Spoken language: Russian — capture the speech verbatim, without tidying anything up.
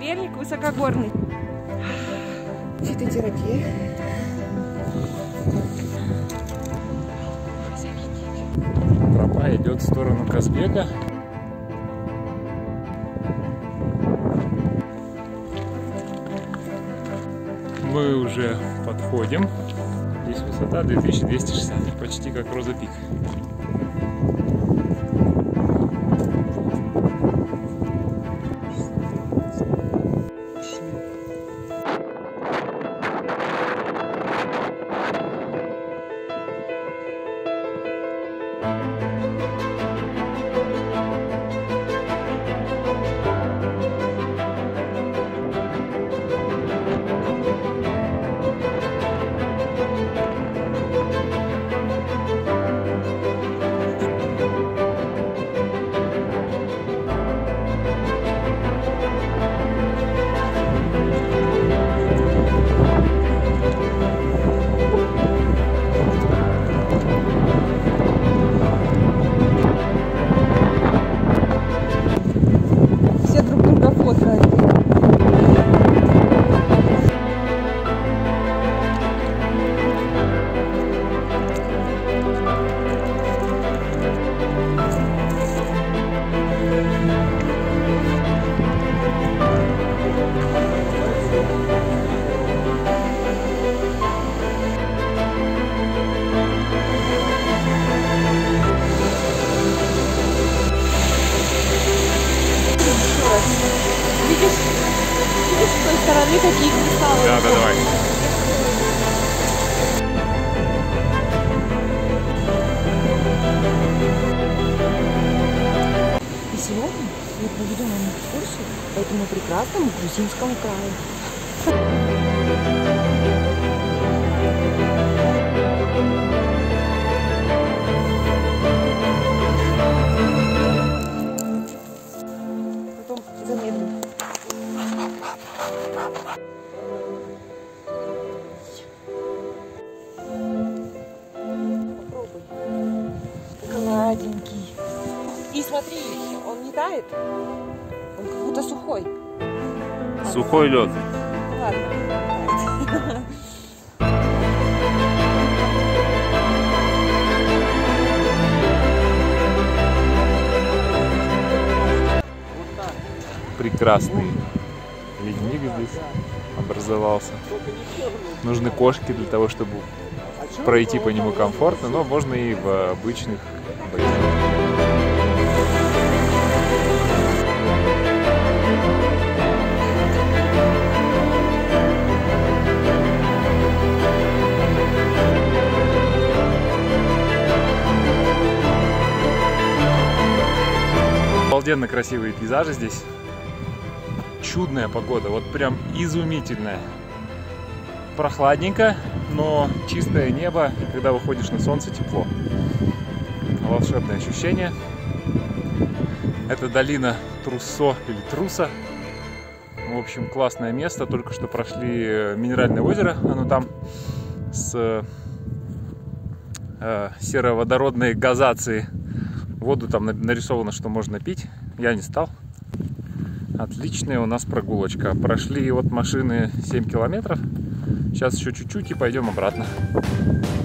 велик высокогорный. Фитотерапия. Тропа идет в сторону Казбека. Мы уже подходим. Здесь высота две тысячи двести шестьдесят, почти как Роза Пик. Видишь, видишь с той стороны какие кристаллы? Да, да, давай. И сегодня я проведу вам экскурсию по этому прекрасному Грузинскому краю. Потом замедлю. Попробуй. Гладенький. И смотри, он не тает, он как будто сухой. Сухой лед. Ладно. Прекрасный ледник здесь образовался. Нужны кошки для того, чтобы пройти по нему комфортно, но можно и в обычных ботинках. Обалденно красивые пейзажи здесь. Чудная погода, вот прям изумительная. Прохладненько, но чистое небо, и когда выходишь на солнце, тепло. Волшебное ощущение. Это долина Труссо или Труса. В общем, классное место. Только что прошли Минеральное озеро, оно там с э, сероводородной газацией. Воду там нарисовано, что можно пить. Я не стал. Отличная у нас прогулочка. Прошли от машины семь километров. Сейчас еще чуть-чуть и пойдем обратно.